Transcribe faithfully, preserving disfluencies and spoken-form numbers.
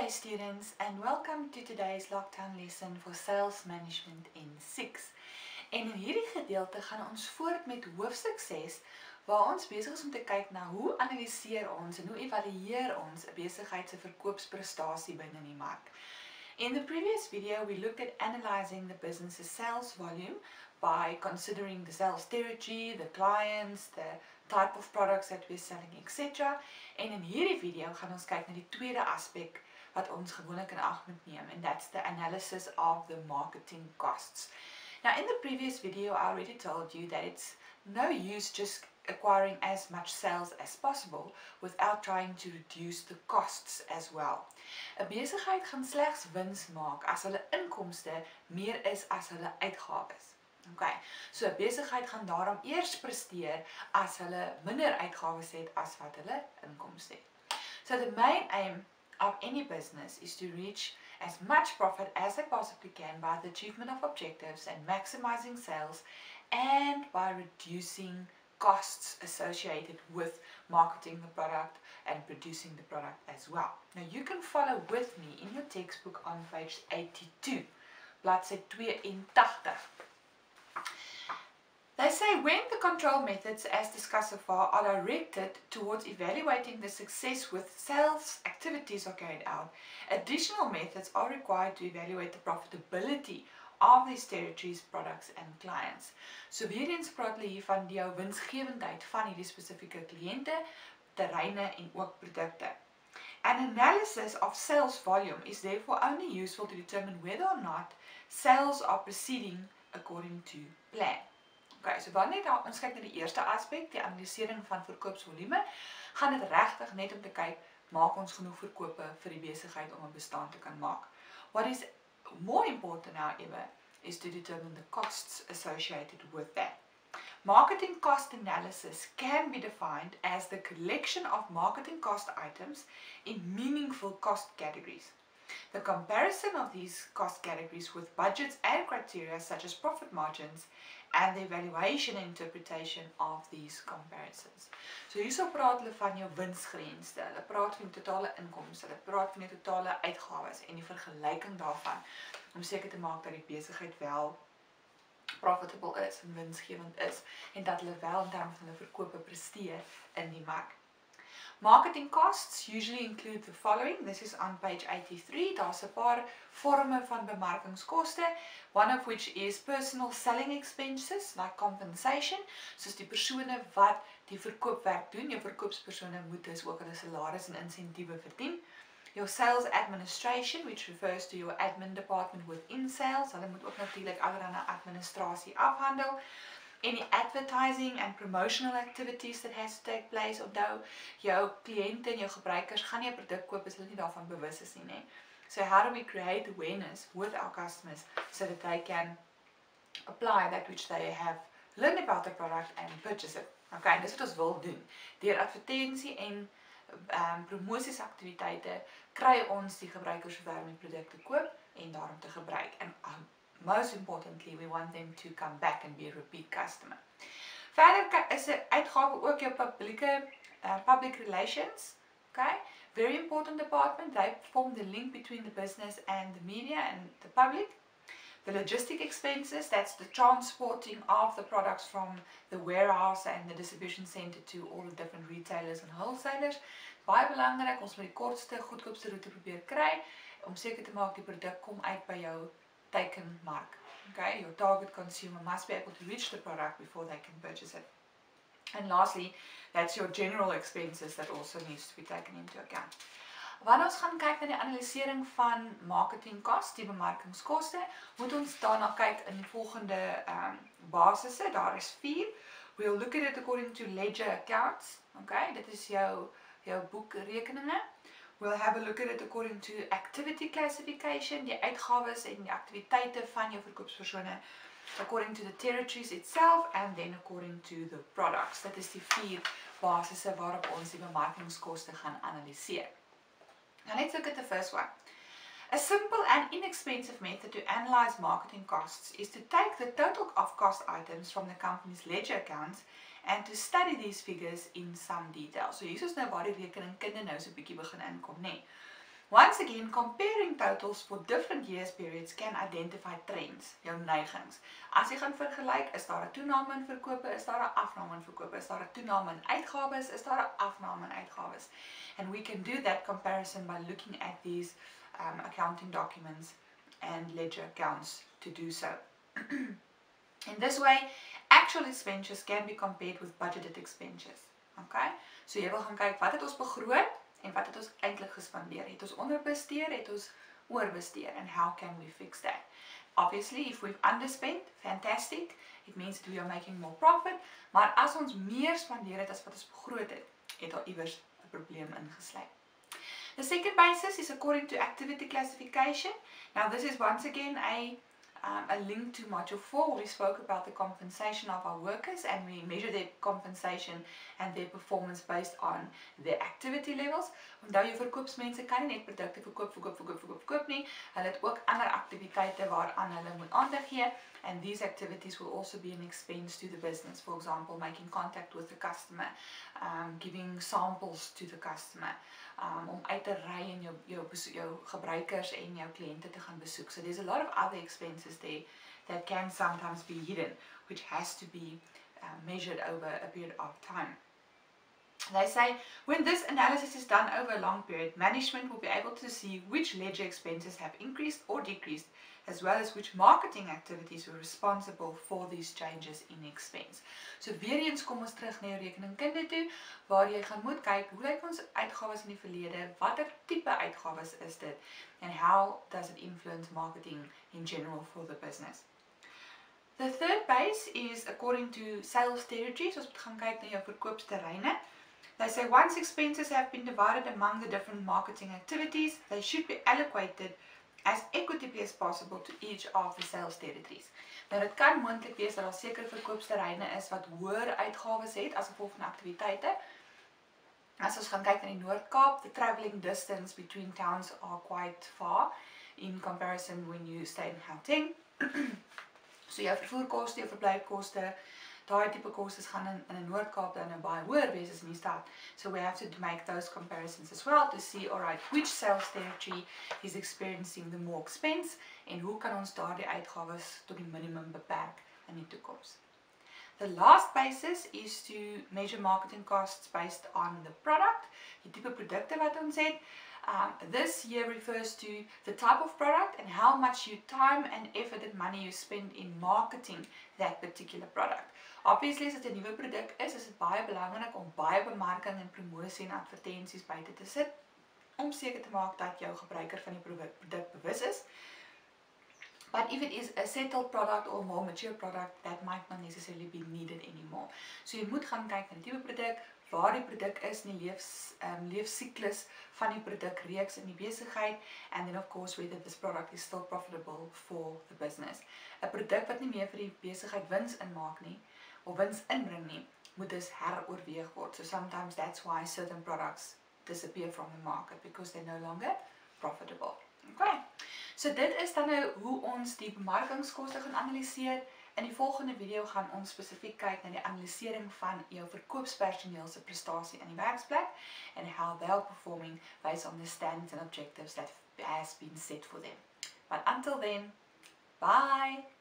day students, and welcome to today's lockdown lesson for sales management in six. En in hierdie gedeelte gaan ons voort met hoofstuk ses waar ons besig is om te kyk na hoe analiseer ons en hoe evalueer ons 'n besigheid se verkoopsprestasie binne die mark. In the previous video we looked at analyzing the business's sales volume by considering the sales territory, the clients, the type of products that we're selling, et cetera. En in hierdie video gaan ons kyk na die tweede aspek wat ons gewoonlik in ag moet neem, and that's the analysis of the marketing costs. Now in the previous video I already told you that it's no use just acquiring as much sales as possible without trying to reduce the costs as well. 'n Besigheid gaan slegs wins maak as hulle inkomste meer is as hulle uitgawes. Okay, so 'n besigheid gaan daarom eers presteer as hulle minder uitgawes het as wat hulle inkomste het. So the main aim of any business is to reach as much profit as they possibly can by the achievement of objectives and maximizing sales and by reducing costs associated with marketing the product and producing the product as well. Now you can follow with me in your textbook on page eighty-two, bladsy eighty-two. They say when the control methods as discussed so far are directed towards evaluating the success with sales activities are carried out, additional methods are required to evaluate the profitability of these territories, products and clients. So weer eens praat hulle hier van die winsgewendheid van hierdie spesifieke kliënte, terreine en ook produkte. An analysis of sales volume is therefore only useful to determine whether or not sales are proceeding according to plan. Okay, so wanneer ons kyk na die eerste aspek, die analysering van verkoopsvolume, gaan dit regtig net om te kyk, maak ons genoeg verkope vir die besigheid om 'n bestaan te kan maak. What is more important, however, is to determine the costs associated with that. Marketing cost analysis can be defined as the collection of marketing cost items in meaningful cost categories. The comparison of these cost categories with budgets and criteria such as profit margins and the evaluation and interpretation of these comparisons. So hierso praat hulle van jou winsgrense, hulle praat van die totale inkomste, hulle praat van die totale uitgawes en die vergelyking daarvan om seker te maak dat die besigheid wel profitable is en winsgewend is en dat hulle wel in terme van hulle verkope presteer in die mark. Marketing costs usually include the following. This is on page eighty-three. Daar's 'n paar vorme van bemarkingskoste, one of which is personal selling expenses, like compensation, soos die persone wat die verkoopwerk doen, jou verkoopspersone moet dus ook hulle salaris en insentiewe verdien. Your sales administration, which refers to your admin department within sales, hulle moet ook natuurlik allerlei administrasie afhandel. Any advertising and promotional activities that has to take place. Onthou, jou kliënte en jou gebruikers gaan nie 'n produk koop as hulle nie daarvan bewus is nie. So how do we create awareness with our customers so that they can apply that which they have learned about the product and purchase it? Okay, dis wat ons wil doen. Deur advertensie en um, promosiesaktiwiteite kry ons die gebruikers sover om die produk te koop en daarom te gebruik. And um, most importantly, we want them to come back and be a repeat customer. Verder is 'n uitgawe ook jou publieke uh, public relations. Okay, very important department. They form the link between the business and the media and the public. The logistic expenses, that's the transporting of the products from the warehouse and the distribution center to all the different retailers and wholesalers. Baie belangrik, ons moet die kortste, goedkoopste roete probeer kry om seker te maak die produk kom uit by jou teikenmark. Okay, your target consumer must be able to reach the product before they can purchase it. And lastly, that's your general expenses that also needs to be taken into account. Wanneer ons gaan kyk na die analysering van marketing costs, die bemarkingskoste, moet ons daarna kyk in die volgende um, basisse. Daar is vier. We'll look at it according to ledger accounts. Okay, dit is jou jou boekrekeninge. We'll have a look at it according to activity classification, die uitgawes en die aktiwiteite van jou verkoopspersone, according to the territories itself, and then according to the products. Dit is die vier basisse waarop ons die bemarkingskoste gaan analiseer. Now let's look at the first one. A simple and inexpensive method to analyze marketing costs is to take the total of cost items from the company's ledger accounts and to study these figures in some detail. So hier is nou waar die rekeningkunde nou so 'n bietjie begin inkom, nê. Once again, comparing totals for different years periods can identify trends, jou neigings. As jy gaan vergelyk, is daar 'n toename in verkope, is daar 'n afname in verkope, is daar 'n toename in uitgawes, is daar 'n afname in uitgawes. And we can do that comparison by looking at these um, accounting documents and ledger accounts to do so. In this way, actual expenditures can be compared with budgeted expenditures. Okay? So jy wil gaan kyk wat het ons begroot en wat het ons eintlik gespandeer. Het ons onderbesteed, het ons oorbesteed, and how can we fix that? Obviously, if we've underspent, fantastic. It means that we are making more profit. Maar as ons meer spandeer het as wat ons begroot het, het daar iewers 'n probleem ingesluit. The second basis is according to activity classification. Now this is once again a Um, a link to module four where we spoke about the compensation of our workers, and we measure their compensation and their performance based on their activity levels. Onthou jou verkoopsmense kan nie net produkte verkoop, verkoop, verkoop, verkoop, verkoop nie. Hulle het ook ander aktiwiteite waaraan hulle moet aandag gee, and these activities will also be an expense to the business. For example, making contact with the customer, um, giving samples to the customer, um, om uit te ry en jou, jou, jou gebruikers en jou kliënte te gaan besoek. So there's a lot of other expenses there that can sometimes be hidden, which has to be uh, measured over a period of time. They say, when this analysis is done over a long period, management will be able to see which ledger expenses have increased or decreased, as well as which marketing activities were responsible for these changes in expense. So weer eens kom ons terug na jou rekeningkunde toe, waar jy gaan moet kyk, hoe lyk ons uitgawes in die verlede, watter tipe uitgawes is dit, and how does it influence marketing in general for the business. The third base is according to sales territories. So ons moet gaan kyk na jou verkoopsterreine. They say once expenses have been divided among the different marketing activities, they should be allocated as equitably as possible to each of the sales territories. Nou dit kan moontlik wees dat daar sekere verkoopsterreine is wat hoër uitgawes het as gevolg van aktiwiteite. As ons gaan kyk na die Noord-Kaap, the travelling distance between towns are quite far in comparison when you stay in Gauteng. So jou vervoerkoste, jou verblyfkoste, daai tipe kostes gaan in, in 'n Noord-Kaap dan nou baie hoër wees as in die stad. So we have to make those comparisons as well to see, alright, which sales territory is experiencing the more expense en hoe kan ons daardie uitgawes tot die minimum beperk in die toekoms. The last basis is to measure marketing costs based on the product, die tipe produkte wat ons het. Um, this here refers to the type of product and how much you time and effort and money you spend in marketing that particular product. Obviously, as dit 'n nuwe produk is, is dit baie belangrik om baie bemarking en promosie en advertensies buite te sit, om seker te maak dat jou gebruiker van die produk bewus is. But if it is a settled product or more mature product, that might not necessarily be needed anymore. So jy moet gaan kyk na die tipe produk, waar die produk is in die leefs, um, leefsiklus van die produkreeks in die besigheid, and then of course whether this product is still profitable for the business. 'n Produk wat nie meer vir die besigheid wins inmaak nie, of wins inbring nie, moet dus heroorweeg word. So sometimes that's why certain products disappear from the market, because they're no longer profitable. Okay. So dit is dan nou hoe ons die bemarkingskoste gaan analiseer. In die volgende video gaan ons spesifiek kyk na die analysering van jou verkoopspersoneel se prestasie in die werksplek and how they are performing based on the standards and objectives that has been set for them. But until then, bye!